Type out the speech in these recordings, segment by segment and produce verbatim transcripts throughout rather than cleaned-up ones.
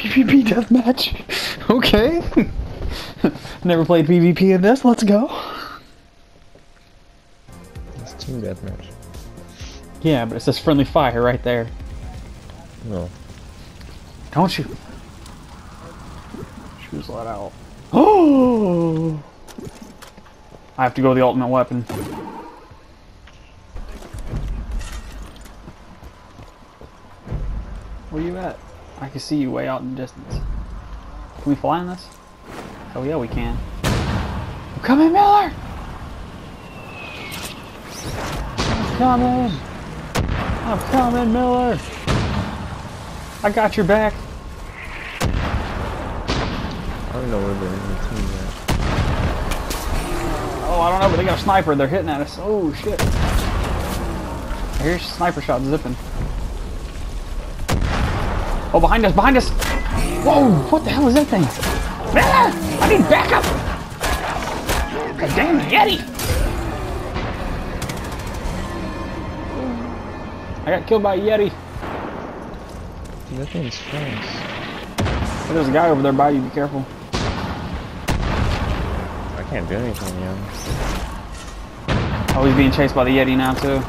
PvP deathmatch. Okay. Never played PvP in this. Let's go. It's team deathmatch. Yeah, but it says friendly fire right there. No. Don't shoot. Shoes let out. Oh! I have to go with the ultimate weapon. Where you at? I can see you way out in the distance. Can we fly on this? Oh yeah, we can. I'm coming, Miller! I'm coming! I'm coming, Miller! I got your back. I don't know where the enemy team is at. Oh, I don't know, but they got a sniper. They're hitting at us. Oh, shit. I hear sniper shots zipping. Oh, behind us, behind us! Whoa, what the hell is that thing? Ah, I need backup! A damn Yeti! I got killed by a Yeti. Dude, that thing's fast. There's a guy over there by you, be careful. I can't do anything, yo. Oh, he's being chased by the Yeti now, too.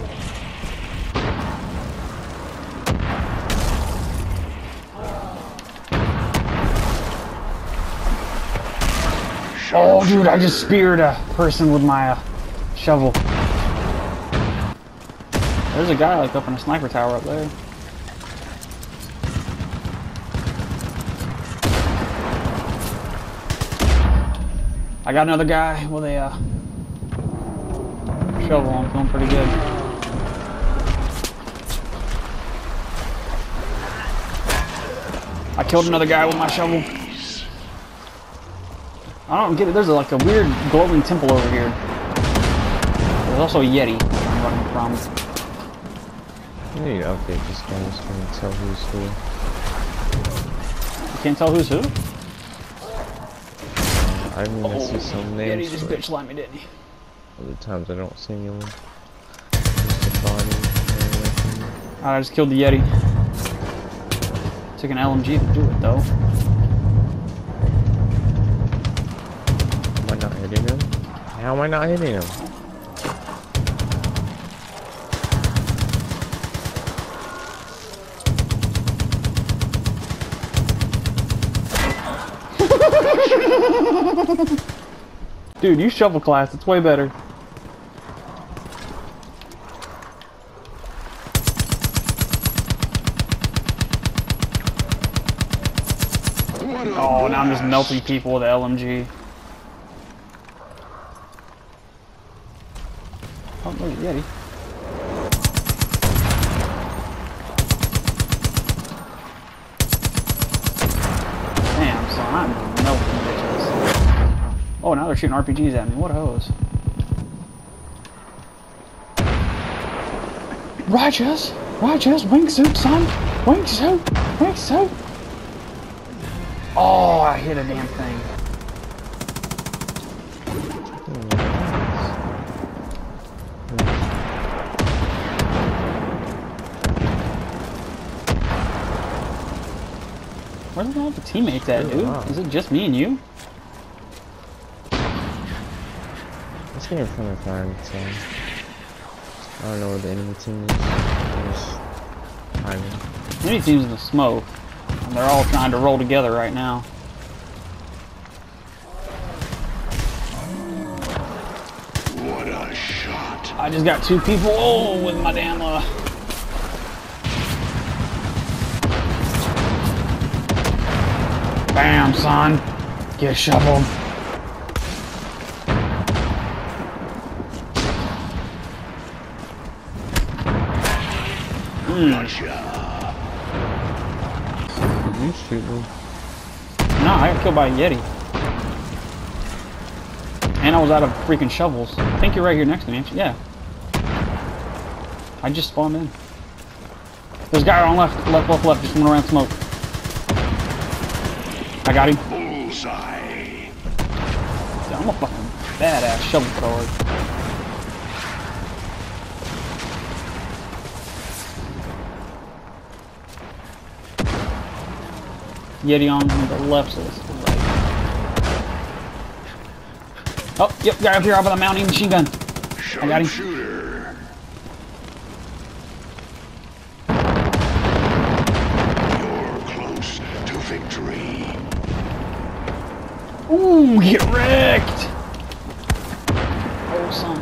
Oh, dude, I just speared a person with my uh, shovel. There's a guy like up in a sniper tower up there. I got another guy with a uh, shovel. I'm feeling pretty good. I killed another guy with my shovel. I don't get it. There's a, like a weird glowing temple over here. There's also a Yeti I'm running from. I need to update this game so I can tell who's who. You can't tell who's who? I mean, I see some Yeti names, just but bitch slapped me, didn't he? other times I don't see anyone. Just the body and everything. Alright, I just killed the Yeti. Took an L M G to do it, though. Am I not hitting him? How am I not hitting him? Dude, you shovel class, it's way better. Oh, now I'm just melting people with the L M G. Oh, look at Yeti. Damn, son, I'm melting bitches. Oh, now they're shooting R P Gs at me. What a hose. Righteous! Righteous! Wingsuit, son! Wingsuit! Wingsuit! Oh, I hit a damn thing. Where the hell are the teammates at, dude? Is it just me and you? Let's get in front of fire, so I don't know where the enemy team is. I'm just hiding. Enemy team's in the smoke. And they're all trying to roll together right now. What a shot. I just got two people oh, with my damn uh bam, son. Get shoveled. Gotcha. You shoot me. No, I got killed by a Yeti. And I was out of freaking shovels. I think you're right here next to me, actually. Yeah. I just spawned in. There's a guy on left, left, left, left, just went around smoke. I got him. Bullseye. I'm a fucking badass shovel thrower. Yeti on the left, so it's right. Oh, yep, guy up here, up with a mounting machine gun. I got him. Shooter. You're close to victory. Ooh, get wrecked! Oh, son.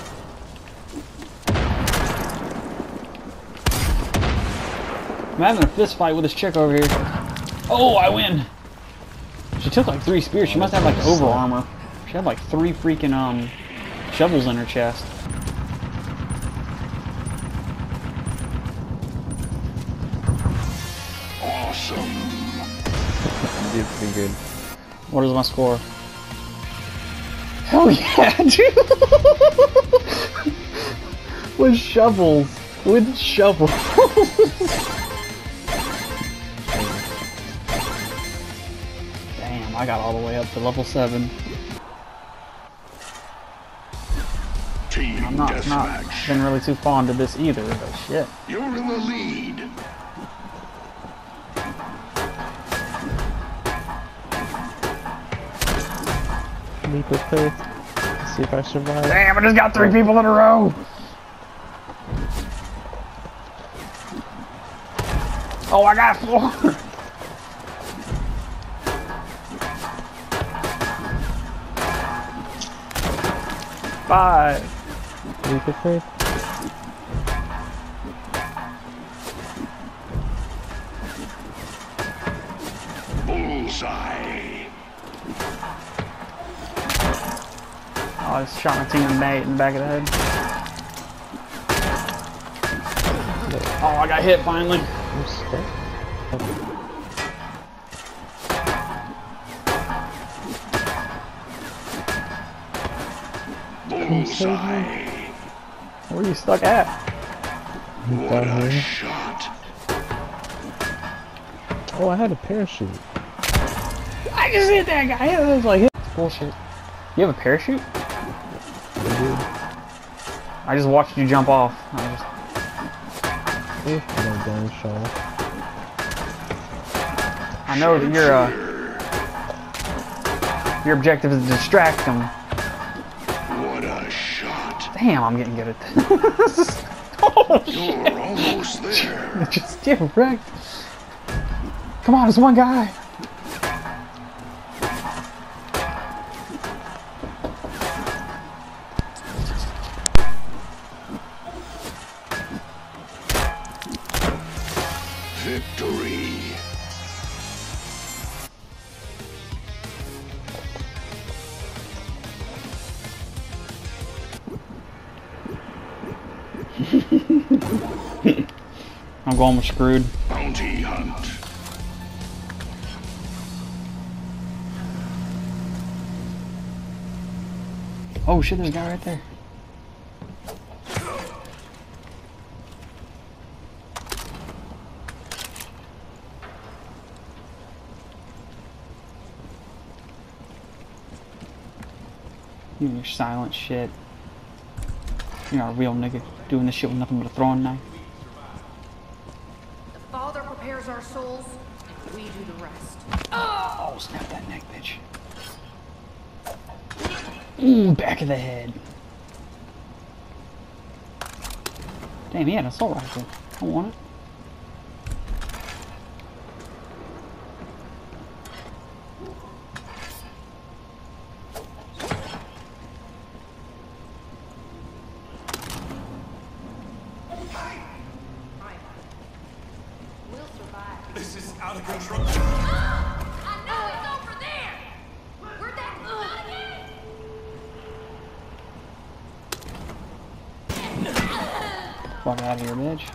I'm having a fist fight with this chick over here. Oh, I win! She took like three spears. She must have like over armor. She had like three freaking um shovels in her chest. Awesome. You did pretty good. What is my score? Hell yeah, dude! With shovels. With shovels. Damn, I got all the way up to level seven. Team I'm not, not deathmatch. been really too fond of this either, but shit. You're in the lead. Leap of faith. See if I survive. Damn, I just got three people in a row! Oh, I got four! Five. Leap of faith. Bullseye. Oh, I just shot my teammate in the back of the head. Oh, I got hit finally. I'm stuck. Bullseye. Where are you stuck at? What Down a here. shot. Oh, I had a parachute. I just hit that guy. It was like, it's bullshit. You have a parachute? I did. I just watched you jump off. I just... Oh, no damn shot. I know that your uh, your objective is to distract them. What a shot. Damn, I'm getting good at this. Oh, You're almost there. just get wrecked. Come on, there's one guy. Victory. I'm going with screwed. Bounty hunt. Oh shit, there's a guy right there. You and your silent shit. You're not a real nigga doing this shit with nothing but a throwing knife. The Father prepares our souls, and we do the rest. Oh, snap that neck, bitch. Ooh, back of the head. Damn, he had an assault rifle. I want it. We'll survive. This is out of control. I know it's over there! Where'd that uh, again? Fuck out of here, bitch.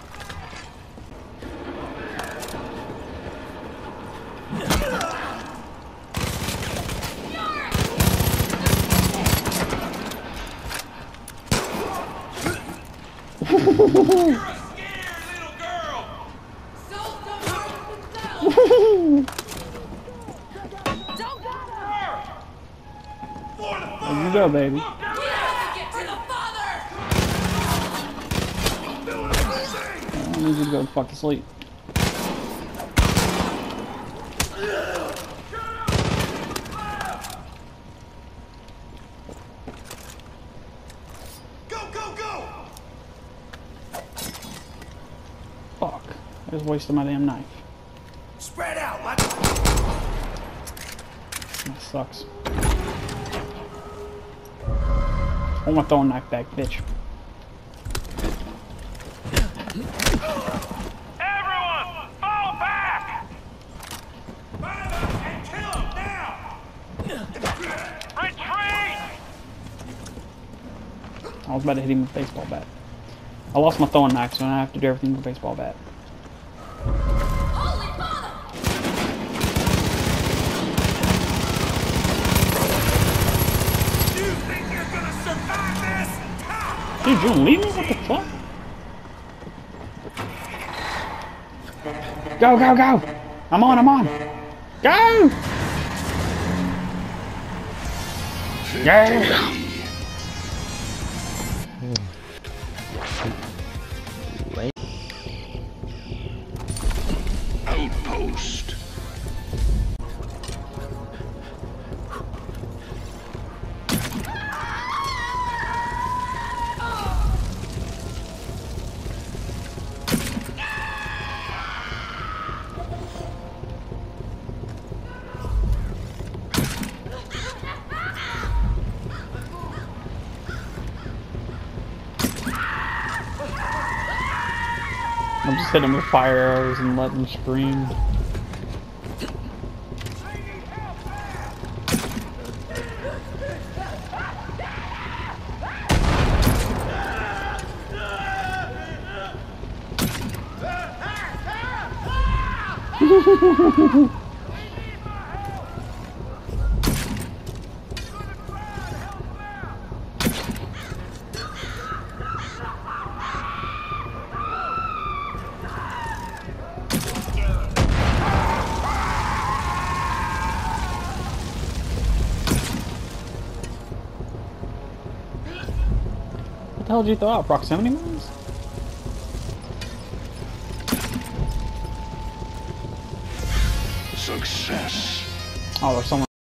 You're a scared little girl. So don't There you go, baby. We have to get to the Father! I need you to go fuck to sleep. Go, go, go! Fuck. I just wasted my damn knife. Spread out, let's... That sucks. I want my throwing knife back, bitch. Everyone, fall back! Find them and kill them now! Retreat! I was about to hit him with a baseball bat. I lost my throwing knife, so now I have to do everything with a baseball bat. Holy mother! You think you're gonna survive this? Ha! Dude, you gonna leave me? What the fuck? Go, go, go! I'm on, I'm on! Go! Yeah! Wait. Outpost. I'm just hitting him with fire arrows and letting him scream. What the hell did you throw out? Proximity mines? Success. Oh, there's someone.